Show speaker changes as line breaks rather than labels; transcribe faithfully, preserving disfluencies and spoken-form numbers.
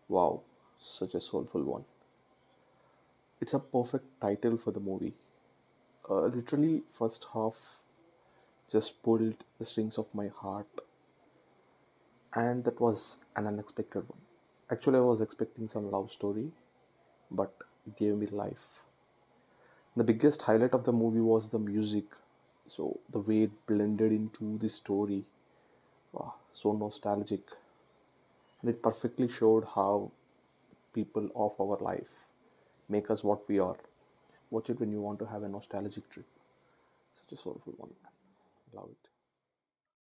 Wow, such a soulful one. It's a perfect title for the movie. Uh, literally, first half just pulled the strings of my heart, and that was an unexpected one. Actually, I was expecting some love story, but it gave me life. The biggest highlight of the movie was the music. So the way it blended into the story, wow, so nostalgic, and it perfectly showed how people of our life make us what we are. Watch it when you want to have a nostalgic trip. Such a soulful one. Love it.